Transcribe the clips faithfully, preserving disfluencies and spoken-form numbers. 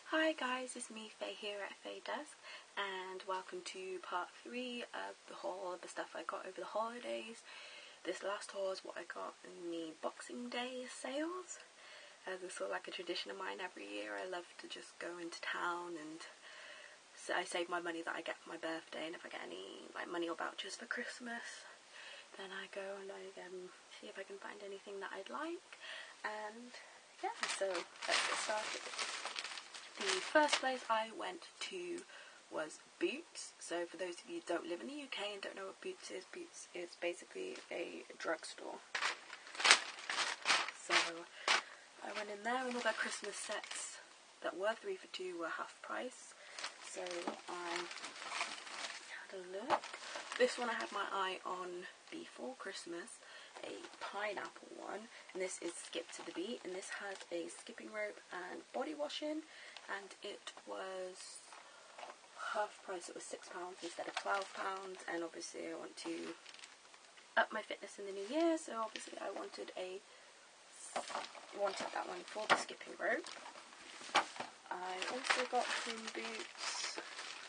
Hi guys, it's me Faye here at Faye Desk, and welcome to part three of the haul of the stuff I got over the holidays. This last haul is what I got in the Boxing Day sales. As it's sort of like a tradition of mine every year. I love to just go into town and so I save my money that I get for my birthday, and if I get any like money or vouchers for Christmas, then I go and I um, see if I can find anything that I'd like. And yeah, so let's get started. The first place I went to was Boots. So for those of you who don't live in the U K and don't know what Boots is, Boots is basically a drugstore. So I went in there and all their Christmas sets that were three for two were half price. So I had a look. This one I had my eye on before Christmas, a pineapple one, and this is Skip to the Beat, and this has a skipping rope and body wash in, and it was half price. It was six pounds instead of twelve pounds, and obviously I want to up my fitness in the new year, so obviously I wanted a wanted that one for the skipping rope. I also got from Boots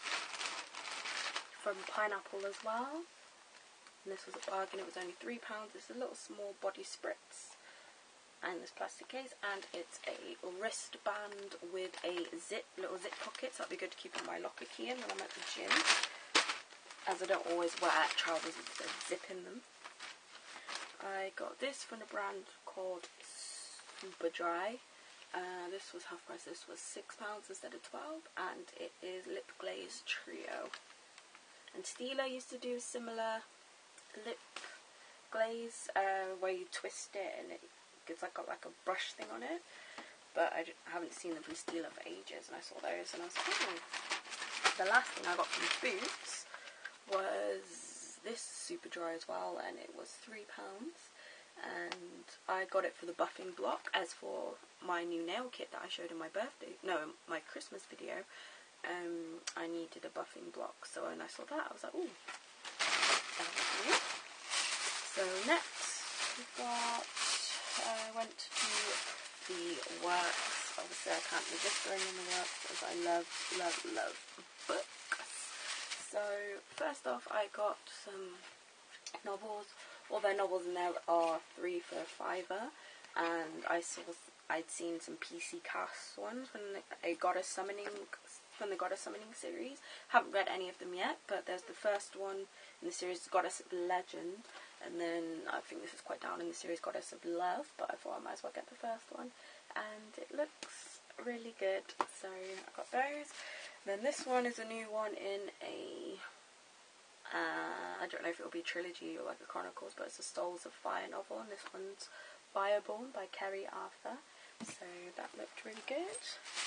from Pineapple as well, and this was a bargain. It was only three pounds. It's a little small body spritz and this plastic case, and it's a wristband with a zip, little zip pocket, so that'd be good to keep my locker key in when I'm at the gym, as I don't always wear trousers with a zip in them. I got this from a brand called Super Dry. Uh, this was half price. This was six pounds instead of twelve, and it is Lip Glaze Trio. And Stila used to do a similar lip glaze uh, where you twist it and it it's like got like a brush thing on it, but I haven't seen them from Stila for ages, and I saw those and I was like, oh. The last thing I got from Boots was this Super Dry as well, and it was three pounds, and I got it for the buffing block. As for my new nail kit that I showed in my birthday, no, my Christmas video, um, I needed a buffing block, so when I saw that I was like, ooh, that was new. So next we've got I went to the Works. Obviously I can't resist going in the Works as I love, love, love books. So first off I got some novels. All their novels in there are three for a fiver, and I saw I'd seen some P C cast ones from a Goddess Summoning from the Goddess Summoning series. Haven't read any of them yet, but there's the first one in the series, Goddess of Legend, and then I think this is quite down in the series, Goddess of Love, but I thought I might as well get the first one, and it looks really good, so I got those. And then this one is a new one in a, uh, I don't know if it will be a trilogy or like a Chronicles, but it's a Souls of Fire novel, and this one's Fireborn by Kerry Arthur, so that looked really good.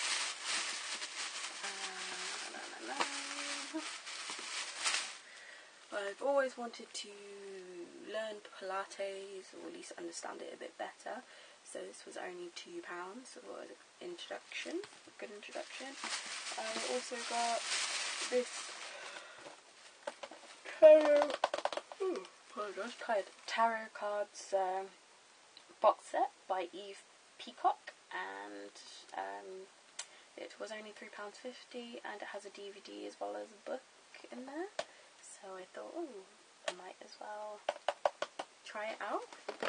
Uh, la, la, la. I've always wanted to learn Pilates, or at least understand it a bit better, so this was only two pounds, so it was an introduction, a good introduction. I also got this tarot, ooh, apologize, tired, tarot cards um, box set by Eve Peacock, and um, it was only three pounds fifty, and it has a D V D as well as a book in there. So I thought, oh, I might as well try it out.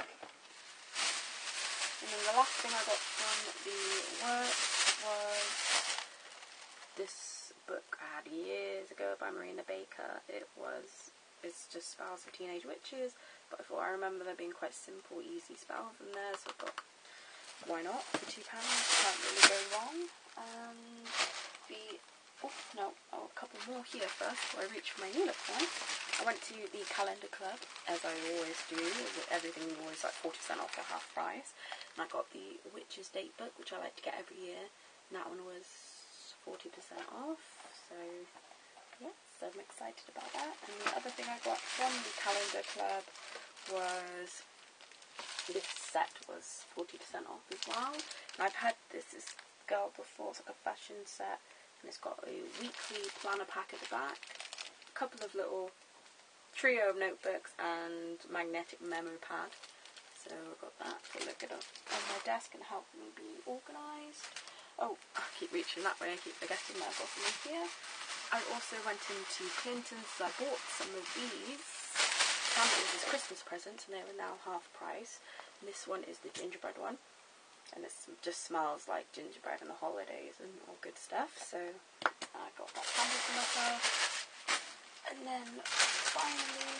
And then the last thing I got from the Work was this book I had years ago by Marina Baker. It was, it's just spells for teenage witches, but I thought I remember there being quite simple, easy spells in there, so I thought, why not, for two pounds, can't really go wrong. And the Oh, no, oh, a couple more here first before I reach for my new look one. I went to the Calendar Club, as I always do, with everything always like forty percent off or half price. And I got the Witch's Date book, which I like to get every year, and that one was forty percent off, so yes, so I'm excited about that. And the other thing I got from the Calendar Club was this set was forty percent off as well. And I've had this, this girl before, it's like a fashion set. And it's got a weekly planner pack at the back, a couple of little trio of notebooks, and magnetic memo pad. So I've got that to look it up on my desk and help me be organised. Oh, I keep reaching that way, I keep forgetting that I've got some in here. I also went into Clinton's, I bought some of these candles as Christmas presents, and they were now half price. And this one is the gingerbread one, and it just smells like gingerbread in the holidays and all good stuff, so I got that candle for myself. And then finally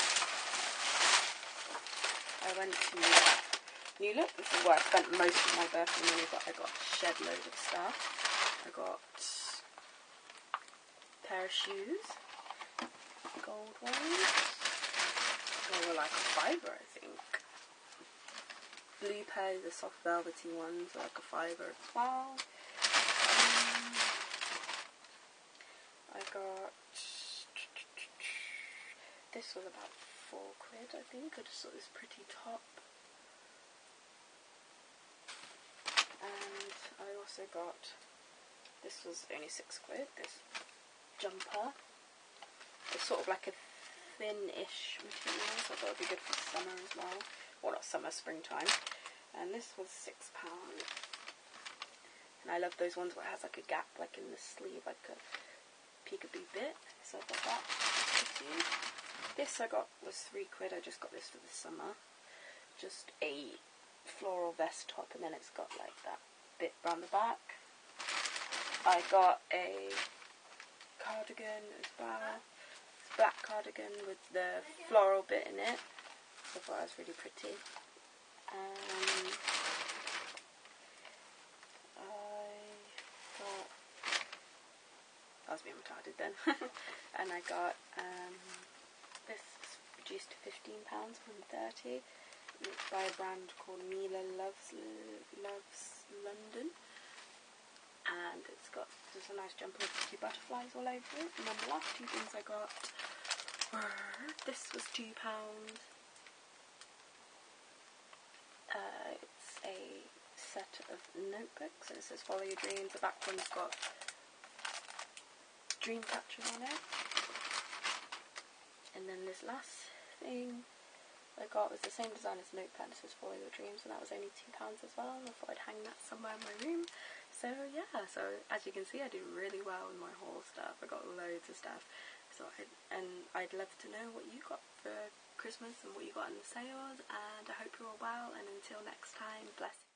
I went to New Look. This is where I spent most of my birthday money, but I got a shed load of stuff. I got a pair of shoes, gold ones. They were like a fiver, I think. Blue pair, the soft velvety ones, were like a fiver as well. Um, I got, this was about four quid, I think. I just saw this pretty top. And I also got, this was only six quid, this jumper. It's sort of like a thin-ish material, so I thought it would be good for summer as well. Well, not summer, springtime. And this was six pounds. And I love those ones where it has like a gap, like in the sleeve, like a peekaboo bit. So I got that. This I got was three quid. I just got this for the summer. Just a floral vest top, and then it's got like that bit round the back. I got a cardigan as well. It's a black cardigan with the floral bit in it. I thought it was really pretty. Um, I got, I was being retarded then, and I got um, this reduced to fifteen pounds from thirty. It's by a brand called Mila Loves Loves London, and it's got just a nice jumper with two butterflies all over it. And then the last two things I got were, this was two pounds. Uh, it's a set of notebooks, and it says follow your dreams. The back one's got dream catchers on it. And then this last thing I got was the same design as notepad. It says follow your dreams, and that was only two pounds as well. And I thought I'd hang that somewhere in my room. So yeah, so as you can see, I do really well with my haul stuff. I got loads of stuff. So I, and I'd love to know what you got for Christmas and what you got in the sales, and I hope you're all well, and until next time, bless you.